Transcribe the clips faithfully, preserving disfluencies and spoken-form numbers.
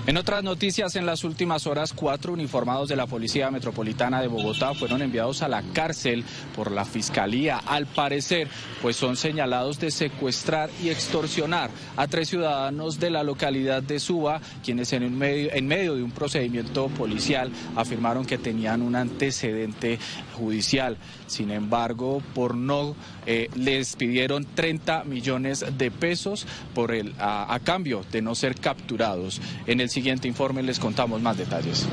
En otras noticias, en las últimas horas, cuatro uniformados de la Policía Metropolitana de Bogotá fueron enviados a la cárcel por la Fiscalía. Al parecer, pues son señalados de secuestrar y extorsionar a tres ciudadanos de la localidad de Suba, quienes en, un medio, en medio de un procedimiento policial afirmaron que tenían un antecedente judicial. Sin embargo, por no, eh, les pidieron treinta millones de pesos por el, a, a cambio de no ser capturados. En el siguiente informe les contamos más detalles.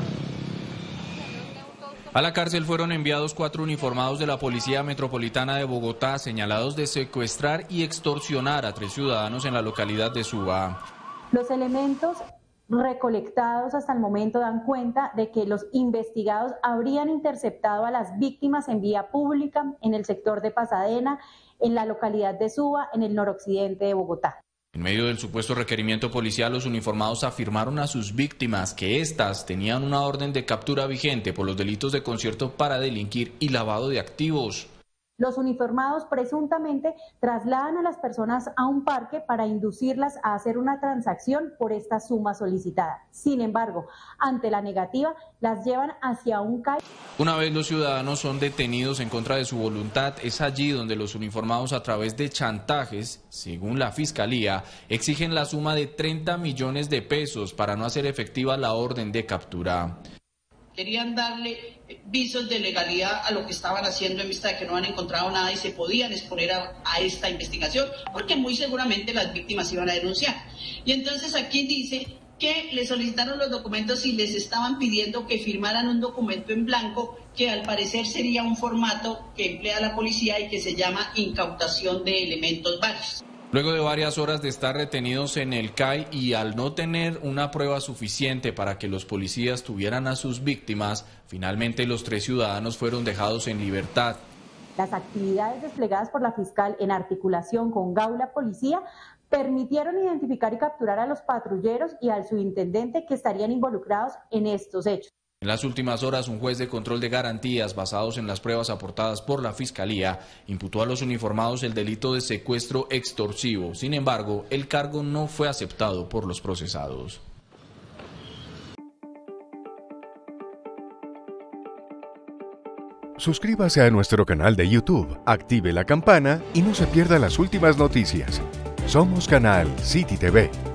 A la cárcel fueron enviados cuatro uniformados de la Policía Metropolitana de Bogotá señalados de secuestrar y extorsionar a tres ciudadanos en la localidad de Suba. Los elementos recolectados hasta el momento dan cuenta de que los investigados habrían interceptado a las víctimas en vía pública en el sector de Pasadena, en la localidad de Suba, en el noroccidente de Bogotá. En medio del supuesto requerimiento policial, los uniformados afirmaron a sus víctimas que éstas tenían una orden de captura vigente por los delitos de concierto para delinquir y lavado de activos. Los uniformados presuntamente trasladan a las personas a un parque para inducirlas a hacer una transacción por esta suma solicitada. Sin embargo, ante la negativa, las llevan hacia un C A I. Una vez los ciudadanos son detenidos en contra de su voluntad, es allí donde los uniformados, a través de chantajes, según la Fiscalía, exigen la suma de treinta millones de pesos para no hacer efectiva la orden de captura. Querían darle visos de legalidad a lo que estaban haciendo en vista de que no han encontrado nada y se podían exponer a, a esta investigación, porque muy seguramente las víctimas iban a denunciar. Y entonces aquí dice que le solicitaron los documentos y les estaban pidiendo que firmaran un documento en blanco que al parecer sería un formato que emplea la policía y que se llama incautación de elementos varios. Luego de varias horas de estar retenidos en el C A I y al no tener una prueba suficiente para que los policías tuvieran a sus víctimas, finalmente los tres ciudadanos fueron dejados en libertad. Las actividades desplegadas por la fiscal en articulación con Gaula Policía permitieron identificar y capturar a los patrulleros y al subintendente que estarían involucrados en estos hechos. En las últimas horas, un juez de control de garantías basados en las pruebas aportadas por la Fiscalía imputó a los uniformados el delito de secuestro extorsivo. Sin embargo, el cargo no fue aceptado por los procesados. Suscríbase a nuestro canal de YouTube, active la campana y no se pierda las últimas noticias. Somos Canal City T V.